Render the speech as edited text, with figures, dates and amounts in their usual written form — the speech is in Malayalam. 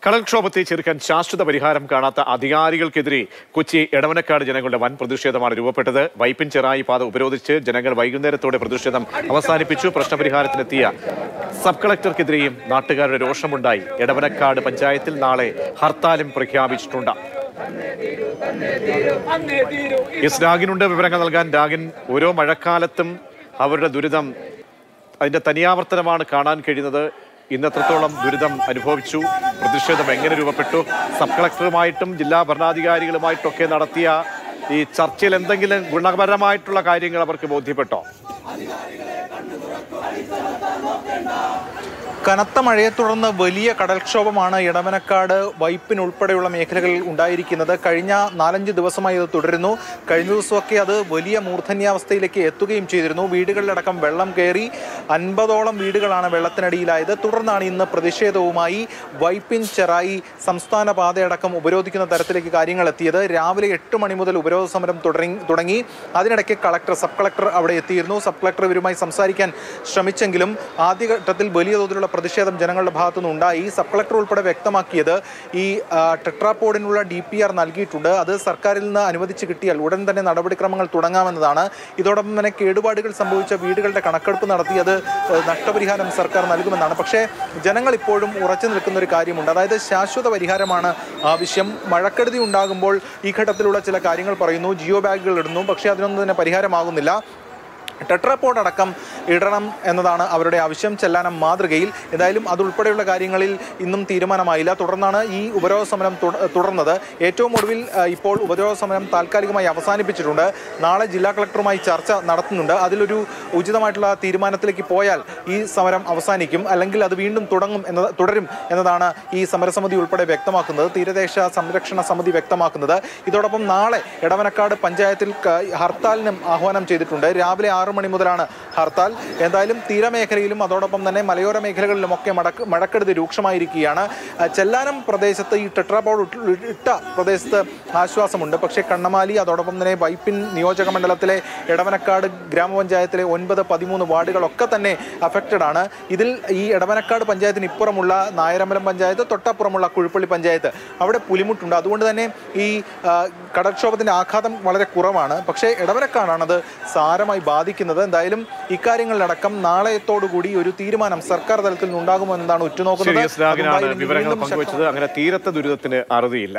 കടൽക്ഷോഭത്തെ ചെറുക്കാൻ ശാശ്വത പരിഹാരം കാണാത്ത അധികാരികൾക്കെതിരെ കൊച്ചി എടവനക്കാട് ജനങ്ങളുടെ വൻ പ്രതിഷേധമാണ് രൂപപ്പെട്ടത്. വൈപ്പിൻ ചെറായി പാത ഉപരോധിച്ച് ജനങ്ങൾ വൈകുന്നേരത്തോടെ പ്രതിഷേധം അവസാനിപ്പിച്ചു. പ്രശ്നപരിഹാരത്തിനെത്തിയ സബ് കളക്ടർക്കെതിരെയും നാട്ടുകാരുടെ രോഷമുണ്ടായി. എടവനക്കാട് പഞ്ചായത്തിൽ നാളെ ഹർത്താലും പ്രഖ്യാപിച്ചിട്ടുണ്ട്. രാഗിനുണ്ട് വിവരങ്ങൾ നൽകാൻ. രാഗിൻ, ഓരോ മഴക്കാലത്തും അവരുടെ ദുരിതം, അതിന്റെ തനിയാവർത്തനമാണ് കാണാൻ കഴിയുന്നത്. ഇന്ന് എത്രത്തോളം ദുരിതം അനുഭവിച്ചു, പ്രതിഷേധം എങ്ങനെ രൂപപ്പെട്ടു? സബ് കളക്ടറുമായിട്ടും ജില്ലാ ഭരണാധികാരികളുമായിട്ടൊക്കെ നടത്തിയ ഈ ചർച്ചയിൽ എന്തെങ്കിലും ഗുണപരമായിട്ടുള്ള കാര്യങ്ങൾ അവർക്ക് ബോധ്യപ്പെട്ടോ? കനത്ത മഴയെ തുടർന്ന് വലിയ കടൽക്ഷോഭമാണ് എടവനക്കാട്, വൈപ്പിൻ ഉൾപ്പെടെയുള്ള മേഖലകളിൽ ഉണ്ടായിരിക്കുന്നത്. കഴിഞ്ഞ 4-5 ദിവസമായി ഇത് തുടരുന്നു. കഴിഞ്ഞ ദിവസമൊക്കെ അത് വലിയ മൂർധന്യാവസ്ഥയിലേക്ക് എത്തുകയും ചെയ്തിരുന്നു. വീടുകളിലടക്കം വെള്ളം കയറി 50ഓളം വീടുകളാണ് വെള്ളത്തിനടിയിലായത്. തുടർന്നാണ് ഇന്ന് പ്രതിഷേധവുമായി വൈപ്പിൻ ചെറായി സംസ്ഥാന പാതയടക്കം ഉപരോധിക്കുന്ന തരത്തിലേക്ക് കാര്യങ്ങൾ എത്തിയത്. രാവിലെ 8 മണി മുതൽ ഉപരോധ സമരം തുടങ്ങി. അതിനിടയ്ക്ക് സബ് കളക്ടർ അവിടെ എത്തിയിരുന്നു. സബ് കളക്ടർ ഇവരുമായി സംസാരിക്കാൻ ശ്രമിച്ചെങ്കിലും ആദ്യഘട്ടത്തിൽ വലിയ തോതിലുള്ള പ്രതിഷേധം ജനങ്ങളുടെ ഭാഗത്തുനിന്ന് ഉണ്ടായി. സബ് കളക്ടർ ഉൾപ്പെടെ വ്യക്തമാക്കിയത് ഈ ടെട്രാപോഡിനുള്ള DPR നൽകിയിട്ടുണ്ട്. അത് സർക്കാരിൽ നിന്ന് അനുവദിച്ച് കിട്ടിയാൽ ഉടൻ തന്നെ നടപടിക്രമങ്ങൾ തുടങ്ങാമെന്നതാണ്. ഇതോടൊപ്പം തന്നെ കേടുപാടുകൾ സംഭവിച്ച വീടുകളുടെ കണക്കെടുപ്പ് നടത്തി അത് നഷ്ടപരിഹാരം സർക്കാർ നൽകുമെന്നാണ്. പക്ഷേ ജനങ്ങൾ ഇപ്പോഴും ഉറച്ചു നിൽക്കുന്ന ഒരു കാര്യമുണ്ട്. അതായത് ശാശ്വത പരിഹാരമാണ് ആവശ്യം. മഴക്കെടുതി ഉണ്ടാകുമ്പോൾ ഈ ഘട്ടത്തിലുള്ള ചില കാര്യങ്ങൾ പറയുന്നു, ജിയോ ബാഗുകൾ ഇടുന്നു, പക്ഷേ അതിനൊന്നും തന്നെ പരിഹാരമാകുന്നില്ല. ടെട്രാപോഡ് അടക്കം ഇടണം എന്നതാണ് അവരുടെ ആവശ്യം. ചെല്ലാനം മാതൃകയിൽ എന്തായാലും അതുൾപ്പെടെയുള്ള കാര്യങ്ങളിൽ ഇന്നും തീരുമാനമായില്ല. തുടർന്നാണ് ഈ ഉപരോധ സമരം തുടർന്നത്. ഏറ്റവും ഒടുവിൽ ഇപ്പോൾ ഉപരോധ സമരം താൽക്കാലികമായി അവസാനിപ്പിച്ചിട്ടുണ്ട്. നാളെ ജില്ലാ കളക്ടറുമായി ചർച്ച നടത്തുന്നുണ്ട്. അതിലൊരു ഉചിതമായിട്ടുള്ള തീരുമാനത്തിലേക്ക് പോയാൽ ഈ സമരം അവസാനിക്കും, അല്ലെങ്കിൽ അത് വീണ്ടും തുടരും എന്നതാണ് ഈ സമരസമിതി ഉൾപ്പെടെ വ്യക്തമാക്കുന്നത്, തീരദേശ സംരക്ഷണ സമിതി വ്യക്തമാക്കുന്നത്. ഇതോടൊപ്പം നാളെ എടവനക്കാട് പഞ്ചായത്തിൽ ഹർത്താലിനും ആഹ്വാനം ചെയ്തിട്ടുണ്ട്. രാവിലെ 6 മണി മുതലാണ് ഹർത്താൽ. എന്തായാലും തീരമേഖലയിലും അതോടൊപ്പം തന്നെ മലയോര മേഖലകളിലുമൊക്കെ മഴക്കെടുതി രൂക്ഷമായിരിക്കുകയാണ്. ചെല്ലാനം പ്രദേശത്ത് ഈ ടെട്രാപോഡ് ഇട്ട പ്രദേശത്ത് ആശ്വാസമുണ്ട്. പക്ഷേ കണ്ണമാലി, അതോടൊപ്പം തന്നെ വൈപ്പിൻ നിയോജക മണ്ഡലത്തിലെ എടവനക്കാട് ഗ്രാമപഞ്ചായത്തിലെ 9, 13 വാർഡുകളൊക്കെ തന്നെ അഫക്റ്റഡ് ആണ്. ഇതിൽ ഈ എടവനക്കാട് പഞ്ചായത്തിന് ഇപ്പുറമുള്ള നായരമ്പലം പഞ്ചായത്ത്, തൊട്ടപ്പുറമുള്ള കുഴിപ്പള്ളി പഞ്ചായത്ത്, അവിടെ പുലിമുട്ടുണ്ട്. അതുകൊണ്ട് തന്നെ ഈ കടൽക്ഷോഭത്തിൻ്റെ ആഘാതം വളരെ കുറവാണ്. പക്ഷേ എടവനക്കാടാണത് സാരമായി ബാധിക്കുന്നത്. എന്തായാലും ഇക്കാര്യങ്ങളിലടക്കം നാളെത്തോടുകൂടി ഒരു തീരുമാനം സർക്കാർ തലത്തിൽ ഉണ്ടാകുമോ എന്നതാണ് ഉറ്റുനോക്കുന്നത്. വിവരങ്ങൾ പങ്കുവച്ചത്. അങ്ങനെ തീരത്തെ ദുരിതത്തിന് അറുതിയില്ല.